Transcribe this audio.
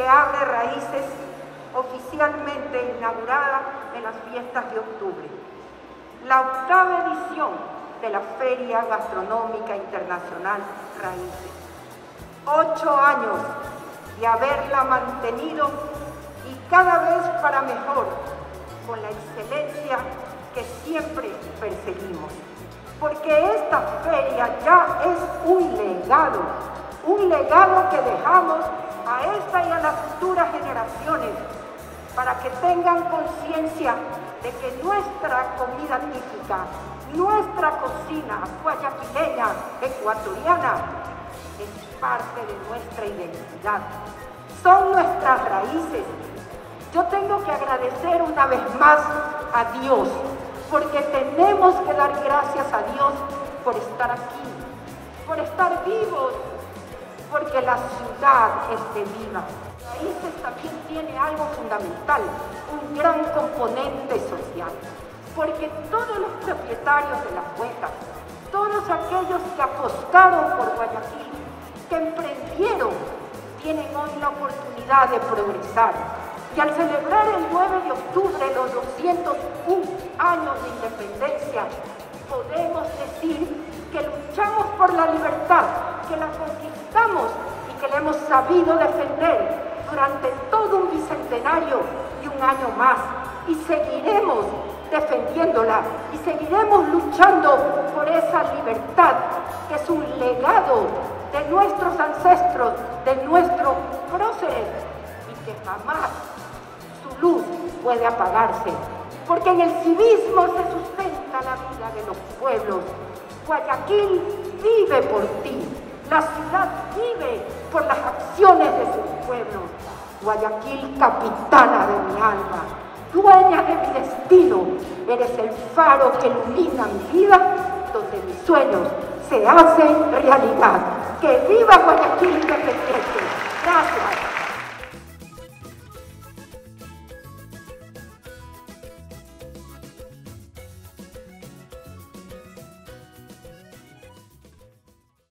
que abre Raíces, oficialmente inaugurada en las fiestas de octubre. La octava edición de la Feria Gastronómica Internacional Raíces. 8 años de haberla mantenido y cada vez para mejor, con la excelencia que siempre perseguimos. Porque esta feria ya es un legado que dejamos a esta y a las futuras generaciones para que tengan conciencia de que nuestra comida típica, nuestra cocina guayaquileña, ecuatoriana, es parte de nuestra identidad. Son nuestras raíces. Yo tengo que agradecer una vez más a Dios, porque tenemos que dar gracias a Dios por estar aquí, por estar vivos, porque la ciudad esté viva. Raíces también tiene algo fundamental, un gran componente social, porque todos los propietarios de las huecas, todos aquellos que apostaron por Guayaquil, que emprendieron, tienen hoy la oportunidad de progresar. Y al celebrar el 9 de octubre los 201 años de independencia, podemos decir que luchamos por la libertad, que la conquistamos y que la hemos sabido defender durante todo un bicentenario y un año más. Y seguiremos defendiéndola y seguiremos luchando por esa libertad, que es un legado de nuestros ancestros, de nuestros próceres, y que jamás su luz puede apagarse, porque en el civismo se sustenta la vida de los pueblos. Guayaquil vive por ti, la ciudad vive por las acciones de sus pueblos. Guayaquil, capitana de mi alma, dueña de mi destino, eres el faro que ilumina mi vida, donde mis sueños se hacen realidad. ¡Que viva Guayaquil independiente! Gracias.